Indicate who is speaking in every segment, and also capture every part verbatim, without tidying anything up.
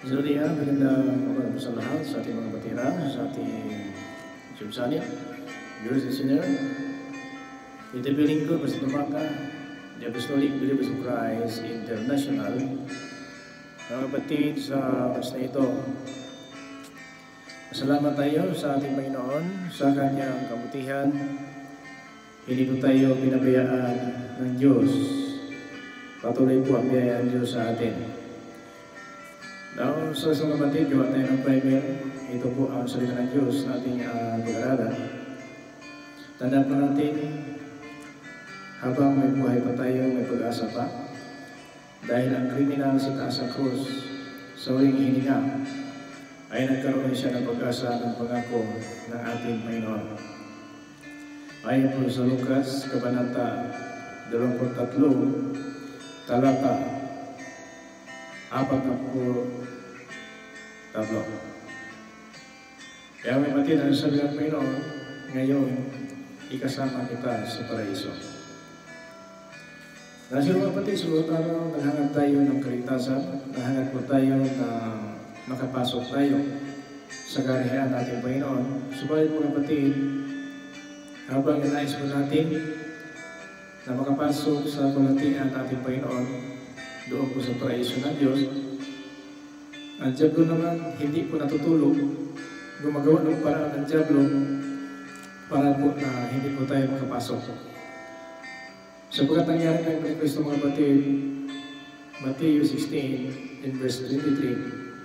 Speaker 1: Zodiac, magandang umaga sa lahat, sa ating mga batira, sa ating YouTube channel, viewers and listener. Ito piling ko, Pastor Maka, the Apostolic Believers of Christ International. Mga kapatid, sa oras na ito, masalamat tayo sa ating Panginoon, sa kanyang kabutihan. Hindi po tayo pinabayaan ng Diyos. Patuloy po ang biyaya ng Diyos sa atin. Now, sa isang kapatid, gawa tayo ng primer. Ito po ang salita ng Diyos na ating uh, pag-aralan. Tandaan po natin, habang may buhay pa tayo, may pag-asa pa. Dahil ang kriminal si taas sa krus, sa huling hininga, ay nagkaroon siya ng pag-asa ng pangako ng ating Panginoon. Ayon po sa Lucas, Kabanata dalawampu't tatlo, talata apat na po tatlo. Kaya may batid ang sabi ng Panginoon, ngayon, ikasama kita sa paraiso. Dahil mga batid, sumunod araw, naghangat tayo ng kaligtasan, naghangat po tayo na makapasok tayo sa karihaan natin Panginoon. Subalit mga batid, habang nais po natin na makapasok sa kalatian natin Panginoon, doon po sa paraiso ng Diyos, ang Diablo naman hindi po natutulog, gumagawa ng paraan ng Diablo para po na hindi po tayo makapasok. Sapagkat nangyari ng Panginoon Kristo mga batid, Matthew sixteen in verse twenty-three,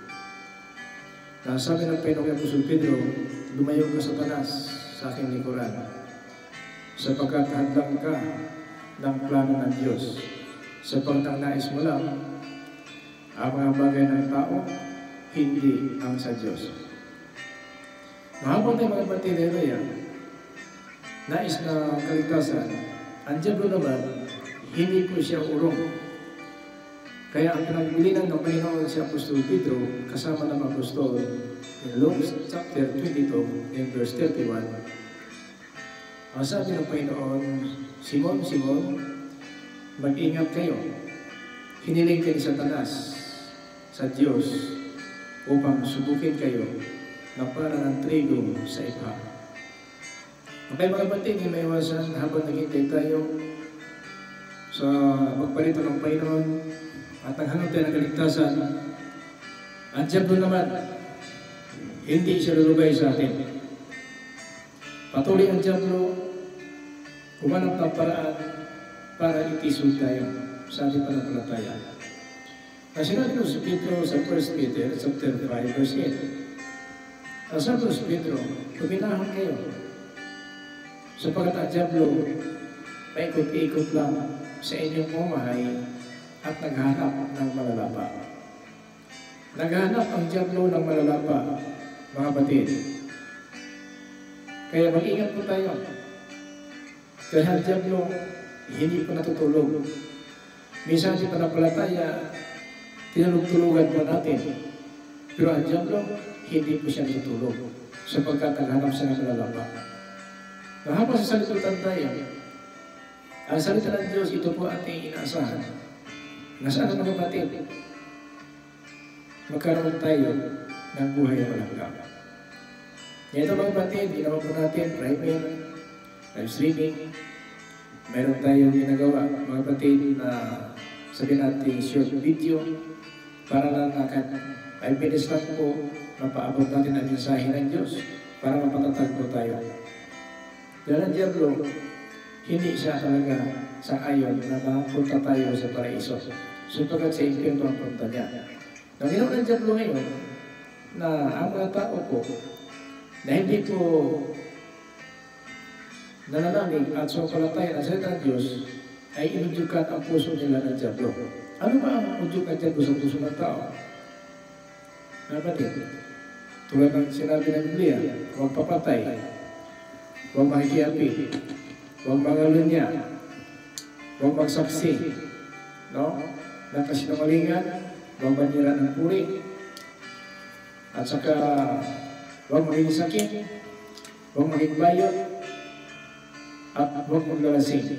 Speaker 1: na sabi ng Panginoong Apostol Pedro, lumayo ka Satanas sa aking likuran, sapagkat hadlang ka ng plano ng Diyos. Sapagkat ang nais mo lang ang mga bagay ng tao, hindi ang sa Diyos. Mahabang tayo mga batidero yan, nais na kaligtasan, ang Diablo naman, hindi po siya urong. Kaya ang pinagbilinan ng Panginoon si Apostol Pedro, kasama ng Apostol, in Luke chapter twenty-two, in verse thirty-one, ang sabi ng Panginoon, Simon, Simon, mag-ingat kayo. Hiniling kayo ni Satanas sa Diyos upang subukin kayo na para ng trigo sa ipa. Okay mga kapatid, hindi may iwasan habang naghintay tayo sa pagparito ng Panginoon at naghanap tayo ng kaligtasan. Ang Diablo naman, hindi siya lulubay sa atin. Patuloy ang Diablo, humanap ng paraan para itisod tayo sa ating pananampalataya. Ang sinabi ko sa Pedro sa First Peter chapter five verse eight. Ang sabi ko sa Pedro, puminahan kayo sapagkat ang Diablo paikot-ikot lang sa inyong pamahay at naghanap ng malalapa. Naghanap ang Diablo ng malalapa, mga batid. Kaya mag-ingat po tayo. Kaya ang Diablo hindi po natutulog. Minsan si panampalataya, tinulog-tulugan po natin. Pero ang Diablo, hindi po siya natutulog. Sapagkat naghanap siya ng malalapa. Habang sa salitutan tayo, ang salita ng Diyos, ito po ating inaasahan. Nasaan ang mga kapatid? Magkaroon tayo ng buhay na walang gap. Ito mga kapatid, ginawa po natin, private, live streaming. Meron tayong ginagawa, mga kapatid, na sabihin natin short video para lang nakat five minutes lang po mapaabot natin ang mensahe ng Diyos para mapatatag po tayo. Dahil ang Diablo, hindi siya talaga sa ayon na mapunta tayo sa paraiso. Sapagkat sa impyerno ang punta niya. Nang ginawa ng Diablo ngayon, na ang mga tao po na hindi po nananalig at sumampalataya ang salita ng Diyos ay inudyukan ang puso nila ng Diablo. Ano ba ang udyuk ng Diablo sa puso ng tao? Kapatid, tulad ng sinabi ng Biblia, huwag papatay, huwag makikiapi, huwag mangalunya, huwag magsaksi, no? ng kasinungalingan, huwag manira ng puri, at saka huwag maging sakit, huwag maging bayot, at huwag maglalasing.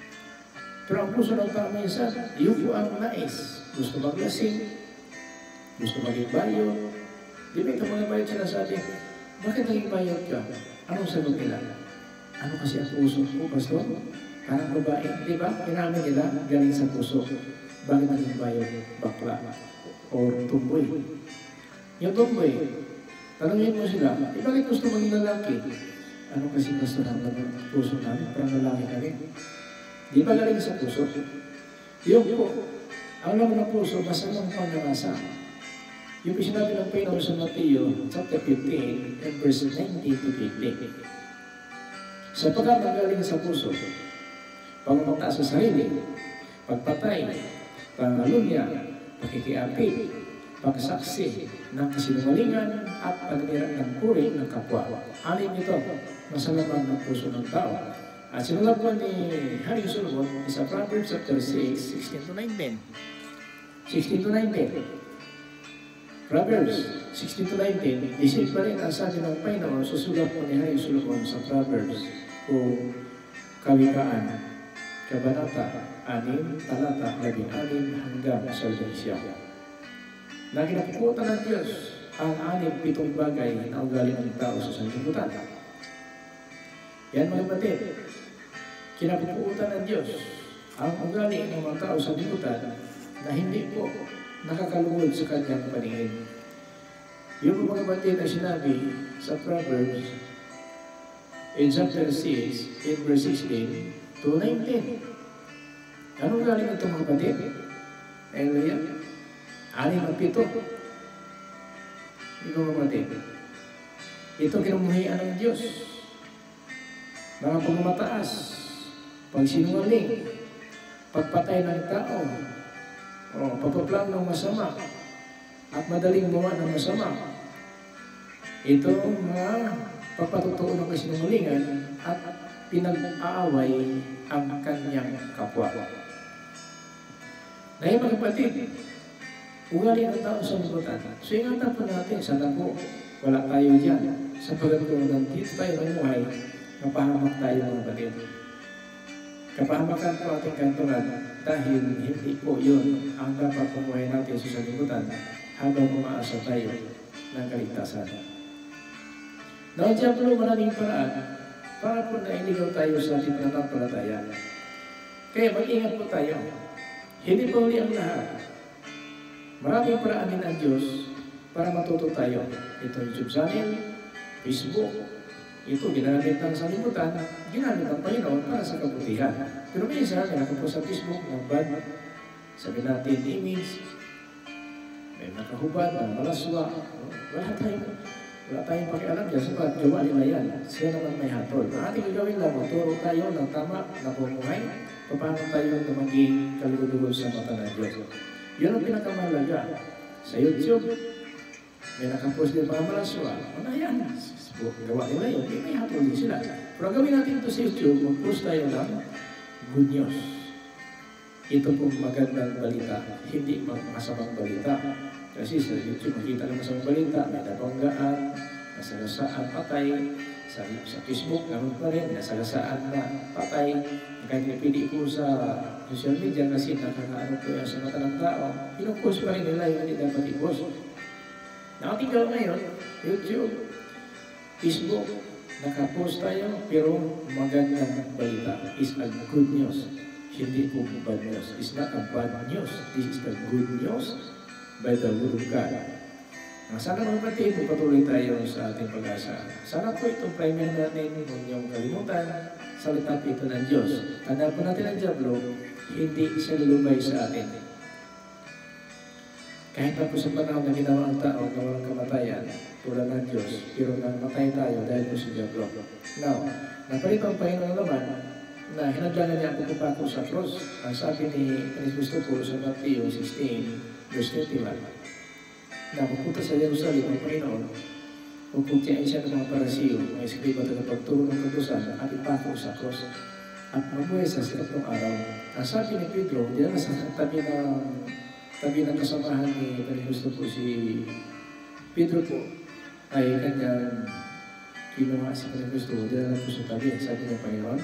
Speaker 1: Pero ang puso ng tao minsan, yun po ang nais. Gusto maglasing, gusto maging bayot. Di ba itong mga bayot sinasabi, bakit naging bayot ka? Anong sagot nila? Ano kasi ang puso ko, Pastor? Parang babae, di ba? Inamin nila, galing sa puso. Bakit naging bayot? Bakla or tumboy. Yung tumboy, tanungin mo sila, eh bakit gusto maging lalaki? Ano kasi gusto namin ng puso namin? Parang lalaki kami. Di ba galing sa puso? Yung po, ang laman ng puso, masamang pangalasa. Yung sinabi ng Panginoon sa Mateo, chapter fifteen, and verse nineteen to twenty. Sapagkat nanggaling sa puso, pangmata sa sarili, pagpatay, pangalunya, pakikiapit, pagsaksi ng kasinungalingan at pagdira ng puri ng kapwa. Anim ito, masalaman ng puso ng tao. At sinulat po ni Haring Solomon sa Proverbs chapter six, sixteen to nineteen. sixteen to nineteen. Proverbs sixteen to nineteen, isip pa rin ang sabi ng Panginoon, susulat po ni Haring Solomon sa Proverbs o Kawikaan, Kabanata anim, talata labing anim hanggang sa labing-siyam. Na kinapukutan ng Diyos ang anim pitong bagay na ugali ng tao sa sanlibutan. Yan mga batid, kinapukutan ng Diyos ang ugali ng mga tao sa sanlibutan na hindi po nakakalungod sa kanyang paningin. Yung mga batid na sinabi sa Proverbs in chapter six, in verse sixteen to nineteen. Anong galing ito mga batid? Hallelujah. Anim at pito. Ito mga batid. Ito kinumuhian ng Diyos. Mga pagmamataas, pagsinungaling, pagpatay ng tao, o pagpaplan ng masama, at madaling gawa ng masama. Ito mga pagpatutuo ng kasinungalingan at pinag-aaway ang kanyang kapwa. Dahil mga kapatid, ugali ng tao sa libutan. So ingatan po natin, sana po wala tayo dyan. Sa pagkatutunan dito tayo ng buhay, mapahamak tayo mga kapatid. Kapahamakan po ating kantunan dahil hindi po yun ang dapat pumuhay natin sa libutan habang umaasa tayo ng kaligtasan. Nandiyan po maraming paraan para po nailigaw tayo sa ating pananampalataya. Kaya mag-ingat po tayo. Hindi po uli ang lahat. Maraming paraan din ang Diyos para matuto tayo. Ito YouTube channel, Facebook. Ito ginamit ng sanlibutan, ginamit ng Panginoon para sa kabutihan. Pero minsan, meron po sa Facebook ng bad, sabi natin image, may nakahubad, may malaswa. Wala tayong, wala tayong pakialam dyan sapat gawa nila yan. Siya naman may hatol. Ang ating gagawin lang, magturo tayo ng tama na bumuhay, paano tayo na maging kalugod sa mata ng Diyos. Yun ang pinakamahalaga. Sa YouTube, may nakapost din mga malaswa. Ano yan? Gawa nila yun, eh, may hatol din sila. Pero gawin natin ito sa YouTube, mag-post tayo ng good news. Ito pong magandang balita, hindi masamang balita. Kasi sa YouTube, makita ng masamang balita, may nabanggaan, nasagasaan patay. Sa, sa Facebook, naman pa rin, nasagasaan na patay. Kahit pinipili ko sa social media kasi nakakaano po yan sa mata ng tao, pinupost pa rin nila yung hindi dapat i-post. Nakating gawin ngayon, YouTube, Facebook, nakapost tayo, pero magandang balita is a good news. Hindi po bad news. It's not a bad news. This is the good news by the word of God. Sana mga kapatid, patuloy tayo sa ating pag-asa. Sana po itong primer natin, huwag niyong kalimutan, salita po ito ng Diyos. Tandaan po natin ang Diablo, hindi siya lulubay sa atin. Kahit na po sa panahon na ginawa ang tao na walang kamatayan, tulad ng Diyos, pero namatay tayo dahil po sa Diablo. Now, napalit ang Panginoon naman na hinadlanan niya ako pa ako sa cross. Ang sabi ni Kristo po sa Mateo sixteen, verse thirty-one, na pupunta sa Jerusalem ang Panginoon, pupuntiyain siya ng mga parasiyo, mga eskriba at pagturo ng kadusan, at ipako sa cross, at mabuhay sa sikatlong araw. Ang sabi ni Pedro, diyan na sa tabi ng tabi ng kasamahan ni Kristo po si Pedro po, ay kanyang kinuha si Kristo, diyan na po sa tabi. Sabi ng Panginoon,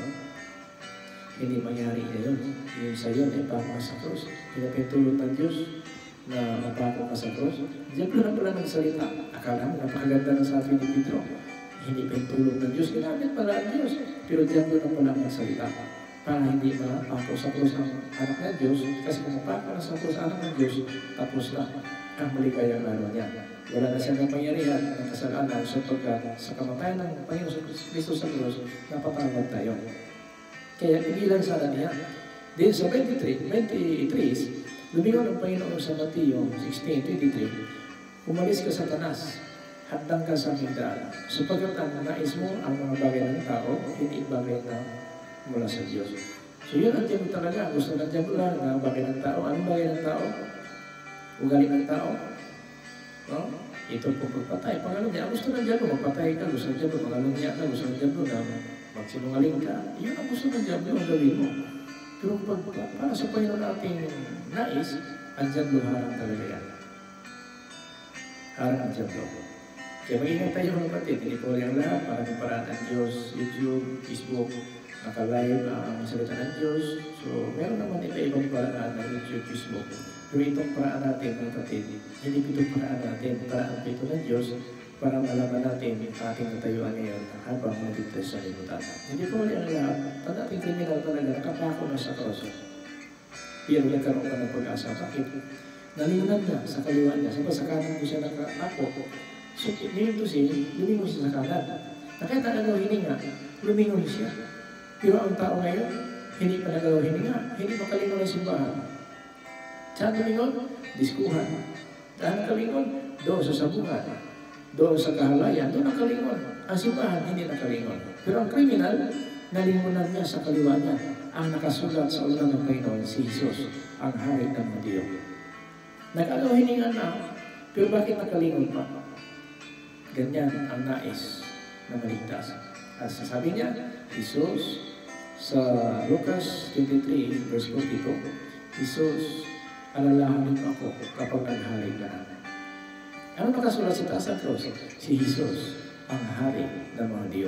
Speaker 1: hindi mangyari na yun. Yung sa yun ay pama sa cross. Pinapintulot ng Diyos na mapako ka sa cross. Diyan na pala nagsalita. Akala mo, napakaganda ng sabi ni Pedro. Hindi pa yung tulong ng Diyos. Ginamit pala ang Diyos. Pero diyan na pala nagsalita. Para hindi mapako sa cross ang anak ng Diyos. Kasi kung mapako na sa cross ang anak ng Diyos, tapos na ang maligayang laro niya. Wala na siyang kapangyarihan ng kasalanan sapagkat sa kamatayan ng Panginoon Kristo sa cross, napatawad tayo. Kaya igilan sana niya. Then sa twenty-three, twenty-three, lumingon ang Panginoon sa Mateo sixteen twenty-three, umalis ka sa Satanas, handang ka sa higdaan, sapagkat ang nais mo ang mga bagay ng tao, hindi bagay na mula sa Diyos. So yun ang diablo talaga. Gusto ng diablo lang na bagay ng tao. Anong bagay ng tao? Ugali ng tao. No? Ito po pagpatay. Pangalaman niya, gusto ng diablo, magpatay ka. Gusto ng diablo, pangalaman niya ka. Gusto ng diablo na magsinungaling ka. Yun ang gusto ng diablo, ang gawin mo. Pero pag, para sa Panginoon nating nais, ang diablo harang talaga yan. Harang ang diablo. Kaya mag-ingat tayo mga kapatid. Hindi po yung lahat. Maraming paraan ang Diyos, YouTube, Facebook, naka-live ang salita ng Diyos. So, meron naman iba-ibang paraan ng YouTube, Facebook. Pero itong paraan natin, mga kapatid, hindi itong paraan natin, paraan ito ng Diyos para malaman natin ang ating katayuan ngayon habang magiging sa limutan. Hindi po ulit ang lahat. Ang ating kriminal talaga, nakapako na sa cross. Pero nagkaroon ka ng pag-asa. Bakit? Nalingan na sa kaliwa niya. Sabi sa kanan ko siya nakapako. So, ngayon to siya, lumingon siya sa kanan. Nakaya talaga hininga, lumingon siya. Pero ang tao ngayon, hindi pa nagalaw hininga, hindi pa kalingon ng simbahan. Saan kalingon? Diskuhan. Saan kalingon? Doon sa sabungan. Doon sa kahalayan, doon nakalingon. Ang simbahan, hindi nakalingon. Pero ang kriminal, nalingonan niya sa kaliwa niya. Ang nakasulat sa ulan ng Panginoon, si Jesus, ang hari ng Diyo. Nagalaw hininga na, pero bakit nakalingon pa? Ganyan ang nais na maligtas. At sasabi niya, Jesus, sa Lucas twenty-three, verse forty-two, Jesus, alalahanin mo ako kapag naghari ka na. Ano nakasulat sa taas ng cross? Si Jesus, ang hari ng mga Diyo.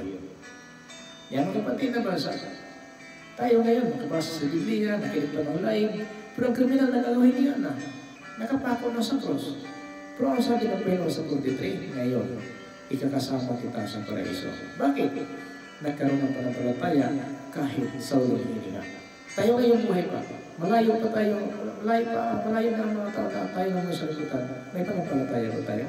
Speaker 1: Yan mga kapatid na basa. Tayo ngayon, makabasa sa Biblia, nakinig pa ng live, pero ang kriminal nagagahin niya na. Nakapako na sa cross. Pero ang sabi ng Panginoon sa forty-three, ngayon, ikakasama kita sa paraiso. Bakit? Nagkaroon ng panampalataya kahit sa ulang hininga. Tayo ngayong buhay pa. Malayo pa tayo, malayo pa, malayo na ang mga tao na tayo ng mga saliputan. May panampalataya ba tayo?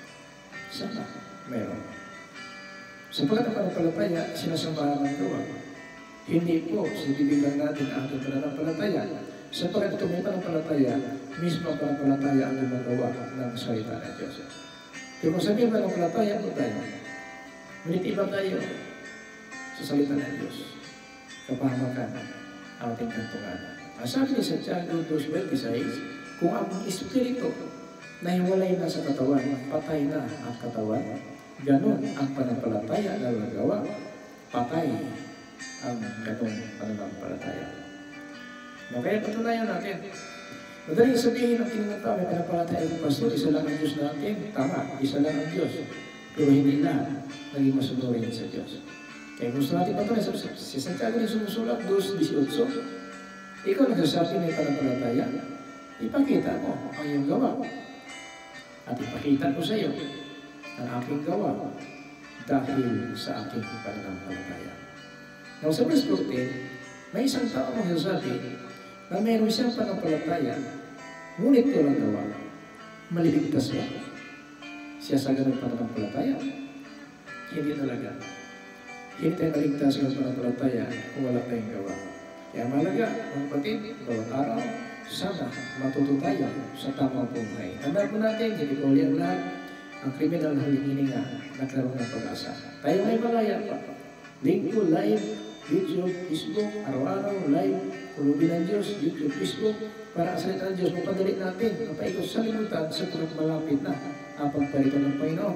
Speaker 1: Sana, meron. Sapagkat ang panampalataya, sinasamahan ng gawa. Hindi po, sinibigan natin ang ating pananampalataya. Sapagkat ito may panampalataya, mismo ang panampalataya ang gumagawa ng salita ng Diyos. Pero kung sabihin panampalataya po tayo, ngunit iba tayo sa salita ng Diyos. Kapahamakan ang ating kantungan. Ang sabi ni Santiago two twenty-six, kung ang Espiritu na hiwalay na sa katawan, patay na ang katawan, ganun ang panampalataya na nagawa, patay ang ganung pananampalataya. No, kaya patunayan natin. Madaling sabihin ng kinunta, may panampalataya ng pastor, isa lang ang Diyos natin. Tama, isa lang ang Diyos. Pero hindi lahat naging masunurin sa Diyos. Kaya gusto natin patunayan, si Santiago na sumusulat, two eighteen, ikaw nagsasabi may panampalataya, ipakita mo ang iyong gawa. At ipakita ko sa iyo ang aking gawa dahil sa aking pananampalataya. Now sa verse fourteen, may isang tao magsasabi na mayroon siyang panampalataya, ngunit walang gawa. Maliligtas ba siya sa ganang pananampalataya? Hindi talaga. Hindi tayo maligtas ng pananampalataya kung wala tayong gawa. Kaya malaga, mga kapatid, bawat araw, sana matuto tayo sa tamang buhay. Tandaan po natin, hindi po ulit ang lahat, ang kriminal na hininga nagkaroon ng pag-asa. Tayo may malaya pa. Linggo, live, YouTube, Facebook, araw-araw, live, kulubin ng Diyos, YouTube, Facebook, para sa salita ng Diyos, mapadali natin, mapaikot sa limutan sa punot malapit na ang pagparito ng Panginoon.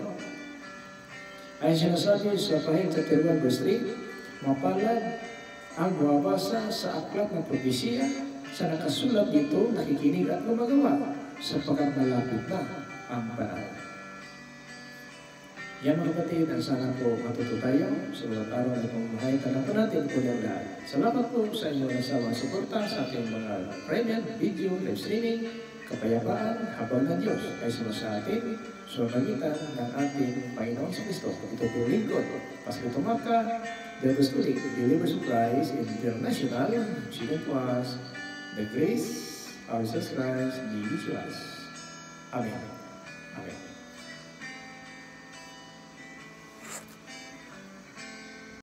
Speaker 1: Ayon sinasabi sa Pahing chapter one, verse three, mapalad ang mababasa sa aklat ng propesya sa nakasulat dito, nakikinig at gumagawa sapagkat malapit na ang panahon. Yan mga kapatid, ang sana po matuto tayo sa mga araw na pamumuhay. Tanong po natin po yung lahat. Salamat po sa inyong nasawang suporta sa ating mga premium, video, live streaming. kapayapaan habang ng Diyos ay sa atin sa pamagitan ng ating Panginoon sa Kristo. Ito po lingkod, Pastor Tomaka, the Apostolic Believers of Christ International. Sino po as the grace of Jesus Christ be with us. Amen.